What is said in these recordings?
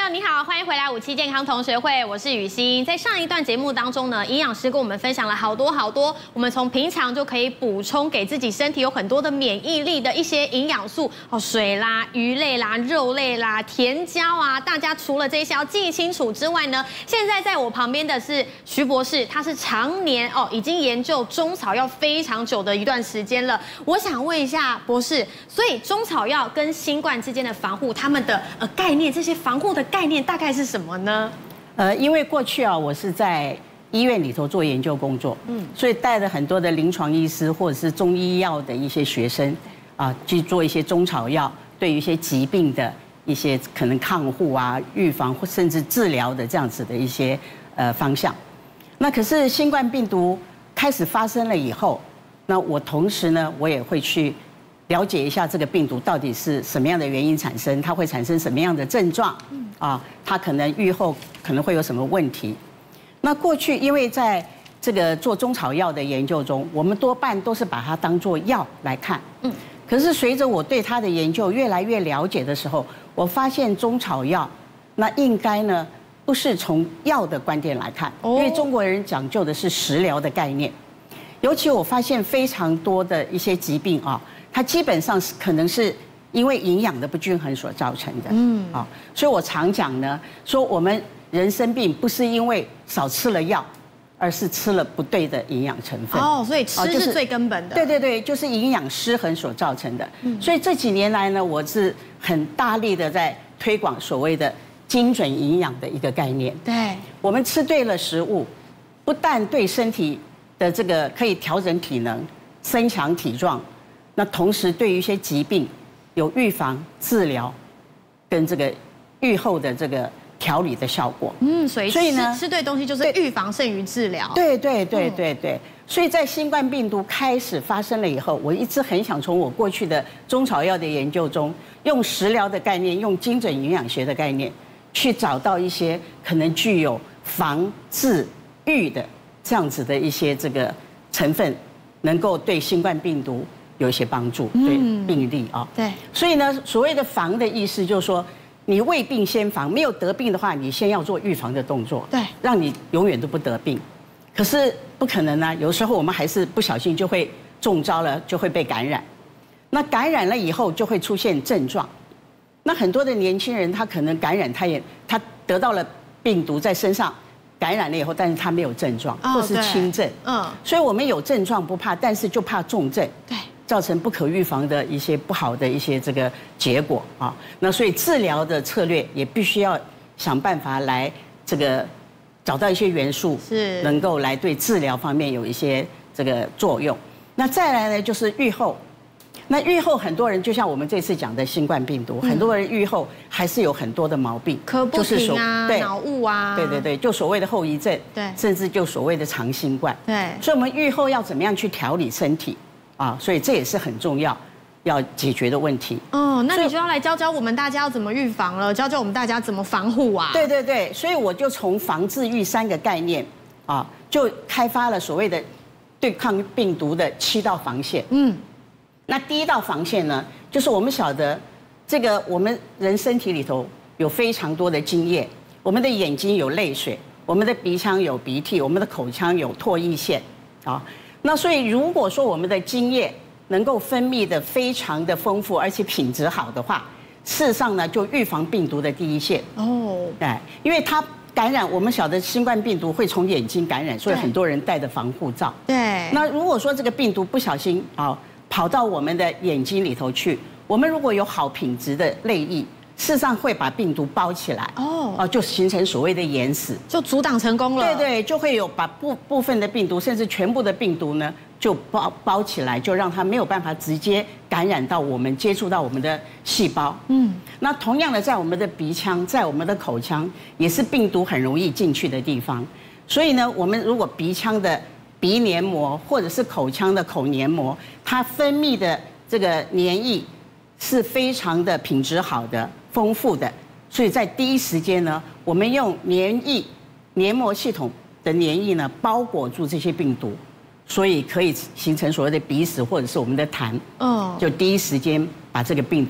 友你好，欢迎回来57健康同学会，我是雨欣。在上一段节目当中呢，营养师跟我们分享了好多我们从平常就可以补充给自己身体有很多的免疫力的一些营养素水啦、鱼类啦、肉类啦、甜椒啊。大家除了这些要记清楚之外呢，现在在我旁边的是徐博士，他是常年已经研究中草药非常久的一段时间了。我想问一下博士，所以中草药跟新冠之间的防护，他们的概念，这些防护的概念大概是什么呢？ 因为过去我是在医院里头做研究工作，所以带了很多的临床医师或者是中医药的一些学生去做一些中草药对于一些疾病的一些可能抗护预防或甚至治疗的这样子的一些方向。那可是新冠病毒开始发生了以后，那我同时呢，我也会去了解一下这个病毒到底是什么样的原因产生，它会产生什么样的症状，它可能预后可能会有什么问题。那过去因为在这个做中草药的研究中，我们多半都是把它当作药来看，可是随着我对它的研究越来越了解的时候，我发现中草药那应该呢不是从药的观点来看，因为中国人讲究的是食疗的概念，尤其我发现非常多的一些疾病它基本上是可能是因为营养的不均衡所造成的，所以我常讲呢，说我们人生病不是因为少吃了药，而是吃了不对的营养成分。 所以吃是最根本的。 对，就是营养失衡所造成的。所以这几年来呢，我是很大力的在推广所谓的精准营养的一个概念。 对， 我们吃对了食物，不但对身体的这个可以调整体能、增强体壮。那同时，对于一些疾病有预防、治疗跟这个预后的这个调理的效果。 所以呢，吃对东西就是预防胜于治疗。 对。所以在新冠病毒开始发生了以后，我一直很想从我过去的中草药的研究中，用食疗的概念，用精准营养学的概念，去找到一些可能具有防治愈的这样子的一些这个成分，能够对新冠病毒有一些帮助，对病例对， 所以呢，所谓的防的意思就是说，你未病先防，没有得病的话，你先要做预防的动作， 对， 让你永远都不得病。可是不可能啊，有时候我们还是不小心就会中招了，就会被感染。那感染了以后就会出现症状。那很多的年轻人他可能感染，他得到了病毒在身上感染了以后，但是他没有症状，或是轻症，所以我们有症状不怕，但是就怕重症， 对。 造成不可预防的一些不好的一些这个结果那所以治疗的策略也必须要想办法来这个找到一些元素，是能够来对治疗方面有一些这个作用。那再来呢，就是预后。那预后很多人就像我们这次讲的新冠病毒，很多人预后还是有很多的毛病， 咳不停脑雾对，就所谓的后遗症， 对， 甚至就所谓的长新冠， 对。 所以我们预后要怎么样去调理身体？所以这也是很重要要解决的问题。 那你就要来教教我们大家要怎么预防了，教教我们大家怎么防护啊。 对，所以我就从防治预3个概念就开发了所谓的对抗病毒的7道防线。那第1道防线呢，就是我们晓得这个我们人身体里头有非常多的津液，我们的眼睛有泪水，我们的鼻腔有鼻涕，我们的口腔有唾液腺那所以，如果说我们的津液能够分泌的非常的丰富，而且品质好的话，事实上呢，就预防病毒的第一线。因为它感染，我们晓得新冠病毒会从眼睛感染，所以很多人戴的防护罩。 对。 那如果说这个病毒不小心跑到我们的眼睛里头去，我们如果有好品质的泪液，事实上会把病毒包起来，就形成所谓的眼死， 就阻挡成功了。 对，就会有把部分的病毒，甚至全部的病毒呢，就包起来，就让它没有办法直接感染到我们，接触到我们的细胞。那同样的，在我们的鼻腔，在我们的口腔，也是病毒很容易进去的地方。所以呢，我们如果鼻腔的鼻黏膜，或者是口腔的口黏膜，它分泌的这个黏液是非常的品质好的、丰富的，所以在第一时间呢，我们用黏膜系统的黏液呢包裹住这些病毒，所以可以形成所谓的鼻死或者是我们的痰，就第一时间把这个病毒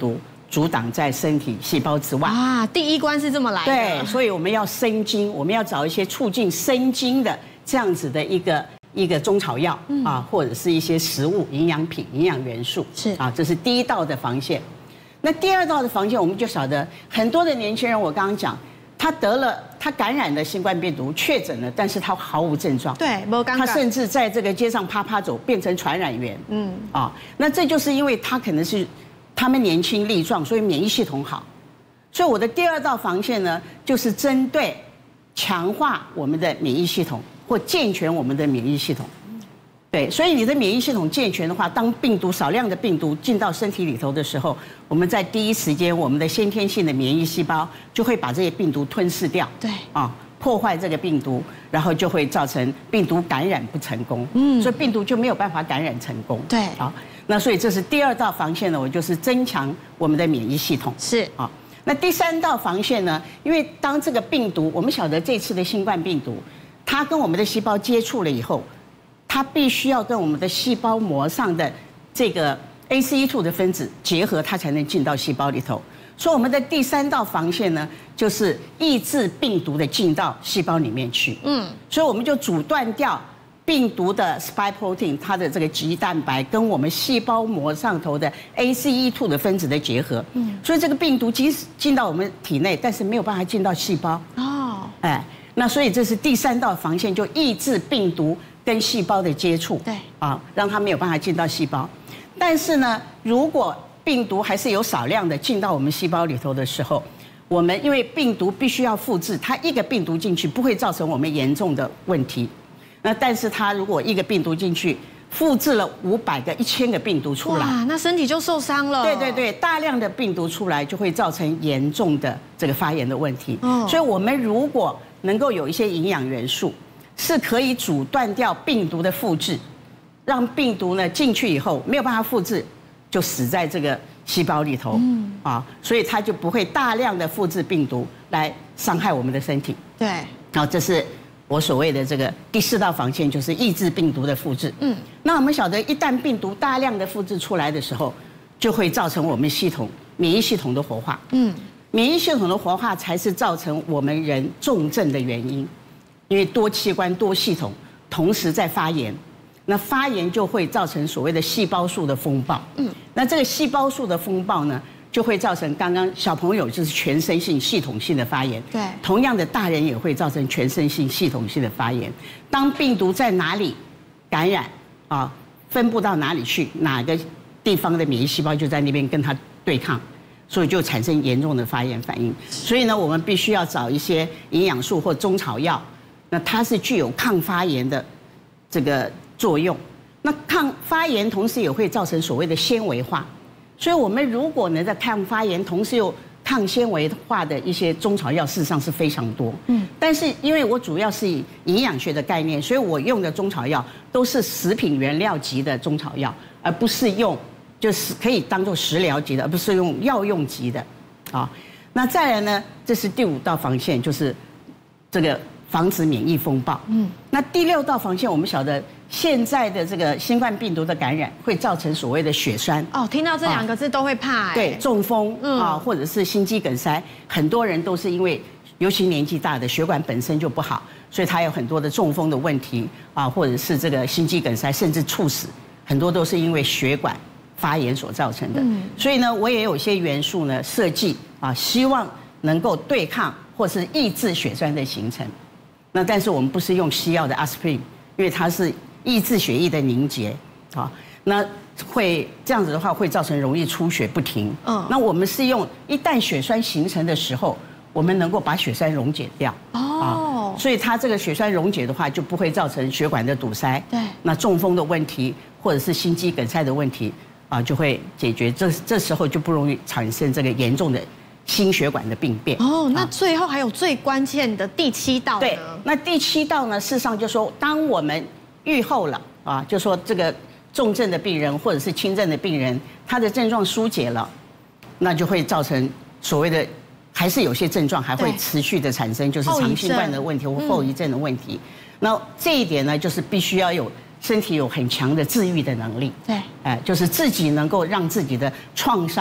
阻挡在身体细胞之外啊。第一关是这么来的。 对，所以我们要生津，我们要找一些促进生津的这样子的一个中草药啊，或者是一些食物、营养品、营养元素是啊， 这是第一道的防线。那第二道的防线，我们就晓得很多的年轻人，我刚刚讲，他感染了新冠病毒，确诊了，但是他毫无症状， 对，没尴尬， 他甚至在这个街上啪啪走，变成传染源，那这就是因为他可能是他们年轻力壮，所以免疫系统好。所以我的第二道防线呢，就是针对强化我们的免疫系统或健全我们的免疫系统。对，所以你的免疫系统健全的话，当少量的病毒进到身体里头的时候，我们在第一时间，我们的先天性的免疫细胞就会把这些病毒吞噬掉， 对， 破坏这个病毒，然后就会造成病毒感染不成功，所以病毒就没有办法感染成功， 对， 那所以这是第二道防线呢，我就是增强我们的免疫系统， 是那第三道防线呢，因为当这个病毒，我们晓得这次的新冠病毒，它跟我们的细胞接触了以后，它必须要跟我们的细胞膜上的这个 ACE2 的分子结合，它才能进到细胞里头。所以我们的第三道防线呢，就是抑制病毒的进到细胞里面去。所以我们就阻断掉病毒的 spike protein 它的这个棘蛋白跟我们细胞膜上头的 ACE2 的分子的结合。所以这个病毒即使进到我们体内，但是没有办法进到细胞。那所以这是第三道防线，就抑制病毒跟细胞的接触， 对让它没有办法进到细胞。但是呢，如果病毒还是有少量的进到我们细胞里头的时候，我们因为病毒必须要复制，它一个病毒进去不会造成我们严重的问题。那但是它如果一个病毒进去，复制了500个、1000个病毒出来， 哇，那身体就受伤了。 对，大量的病毒出来就会造成严重的这个发炎的问题。所以我们如果能够有一些营养元素，是可以阻断掉病毒的复制，让病毒呢进去以后没有办法复制，就死在这个细胞里头。所以它就不会大量的复制病毒来伤害我们的身体。 对， 这是我所谓的这个第4道防线，就是抑制病毒的复制。那我们晓得，一旦病毒大量的复制出来的时候，就会造成我们免疫系统的活化。免疫系统的活化才是造成我们人重症的原因，因为多器官多系统同时在发炎，那发炎就会造成所谓的细胞素的风暴。那这个细胞素的风暴呢，就会造成刚刚小朋友就是全身性系统性的发炎。 对， 同样的大人也会造成全身性系统性的发炎。当病毒在哪里感染分布到哪里去，哪个地方的免疫细胞就在那边跟它对抗。所以就产生严重的发炎反应。所以呢，我们必须要找一些营养素或中草药，那它是具有抗发炎的这个作用。那抗发炎同时也会造成所谓的纤维化。所以我们如果能在抗发炎同时又抗纤维化的一些中草药，事实上是非常多。但是因为我主要是以营养学的概念，所以我用的中草药都是食品原料级的中草药，而不是就是可以当做食疗级的，而不是用药用级的，那再来呢，这是第5道防线，就是这个防止免疫风暴。那第6道防线，我们晓得现在的这个新冠病毒的感染会造成所谓的血栓。 听到这2个字都会怕。 对，中风或者是心肌梗塞，很多人都是因为，尤其年纪大的血管本身就不好，所以他有很多的中风的问题或者是这个心肌梗塞，甚至猝死，很多都是因为血管发炎所造成的。所以呢，我也有一些元素呢设计希望能够对抗或是抑制血栓的形成。那但是我们不是用西药的阿司匹林，因为它是抑制血液的凝结那会这样子的话会造成容易出血不停。那我们是用一旦血栓形成的时候，我们能够把血栓溶解掉。所以它这个血栓溶解的话，就不会造成血管的堵塞。 对， 那中风的问题或者是心肌梗塞的问题就会解决。这时候就不容易产生这个严重的心血管的病变。 那最后还有最关键的第7道呢？ 对，那第7道呢，事实上就说，当我们预后了就说这个重症的病人或者是轻症的病人，他的症状疏解了，那就会造成所谓的还是有些症状还会持续的产生，就是长新冠的问题或后遗症的问题。那这一点呢，就是必须要有身体有很强的治愈的能力。 对， 就是自己能够让自己的创伤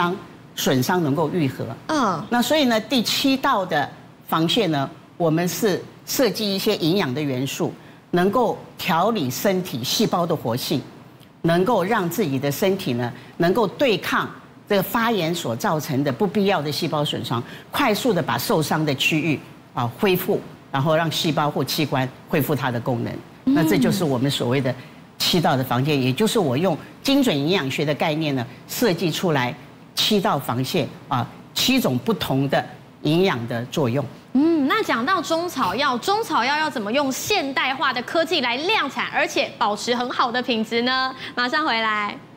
损伤能够愈合。那所以呢，第7道的防线呢，我们是设计一些营养的元素，能够调理身体细胞的活性，能够让自己的身体呢，能够对抗这个发炎所造成的不必要的细胞损伤，快速的把受伤的区域恢复，然后让细胞或器官恢复它的功能。那这就是我们所谓的7道的防线，也就是我用精准营养学的概念呢，设计出来7道防线7种不同的营养的作用。 那讲到中草药，中草药要怎么用现代化的科技来量产，而且保持很好的品质呢？马上回来。